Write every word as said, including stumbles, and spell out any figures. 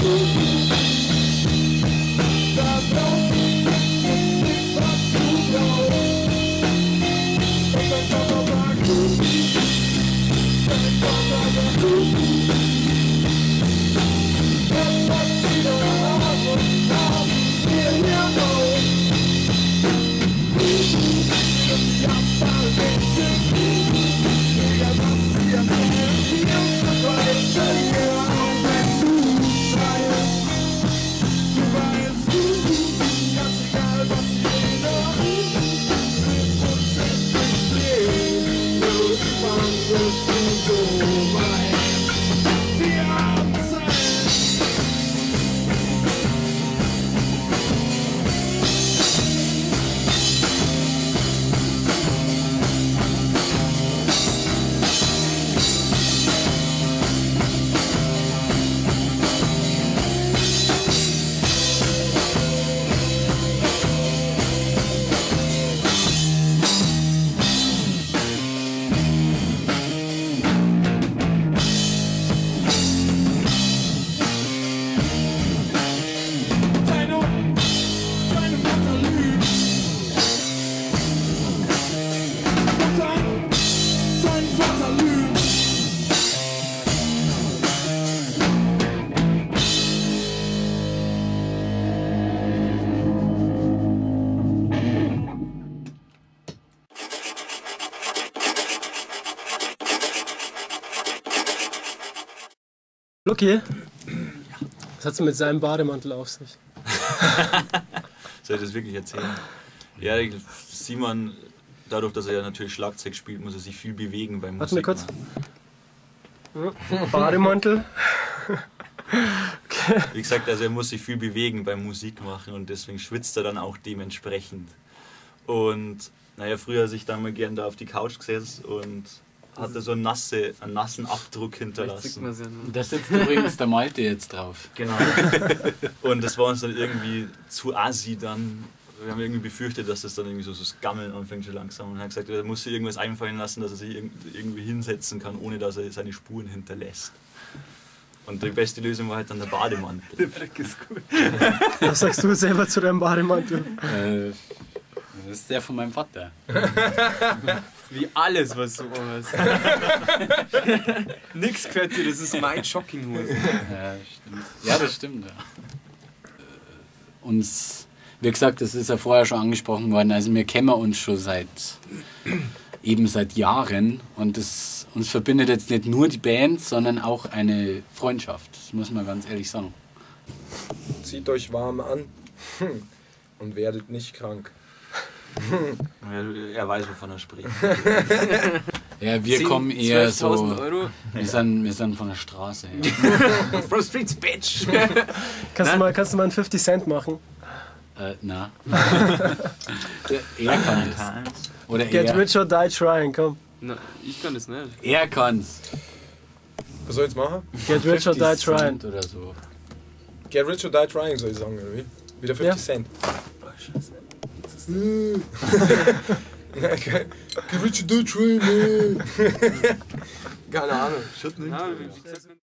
Okay. Was hat's mit seinem Bademantel auf sich? Soll ich das wirklich erzählen? Ja, Simon, dadurch, dass er ja natürlich Schlagzeug spielt, muss er sich viel bewegen beim Musik. Warte mal kurz. Bademantel. Okay. Wie gesagt, also er muss sich viel bewegen beim Musik machen und deswegen schwitzt er dann auch dementsprechend. Und naja, früher hat sich dann mal gern da auf die Couch gesetzt und hatte so einen, nasse, einen nassen Abdruck hinterlassen. Da sitzt übrigens der Malte jetzt drauf. Genau. Und das war uns dann irgendwie zu assi dann. Wir haben irgendwie befürchtet, dass das dann irgendwie so, so das Gammeln anfängt schon langsam. Und er hat gesagt, er muss sich irgendwas einfallen lassen, dass er sich irgendwie hinsetzen kann, ohne dass er seine Spuren hinterlässt. Und die beste Lösung war halt dann der Bademantel. Der Dreck ist gut. Was sagst du selber zu deinem Bademantel? Äh, das ist der von meinem Vater. Wie alles, was du hast. Nix gehört dir, das ist mein Jogginghose. Ja, stimmt. Ja, das stimmt. Ja. Uns, wie gesagt, das ist ja vorher schon angesprochen worden, also wir kennen uns schon seit, eben seit Jahren und das, uns verbindet jetzt nicht nur die Band, sondern auch eine Freundschaft, das muss man ganz ehrlich sagen. Zieht euch warm an und werdet nicht krank. Er weiß, wovon er spricht. Ja, wir zehn, kommen eher so. Euro. Wir sind, wir sind von der Straße. Ja. From Streets, Bitch! Kannst du, mal, kannst du mal einen fifty Cent machen? Äh, na. Er kann das. Oder Get er. rich or die trying, komm. Na, ich kann das nicht. Er kann's. Was soll ich jetzt machen? Get rich or die fifty trying. Cent oder so. Get rich or die trying, soll ich sagen, oder wie? Wieder fifty Ja. Cent. Get rich or die trying, man. Keine Ahnung. Shit, nicht.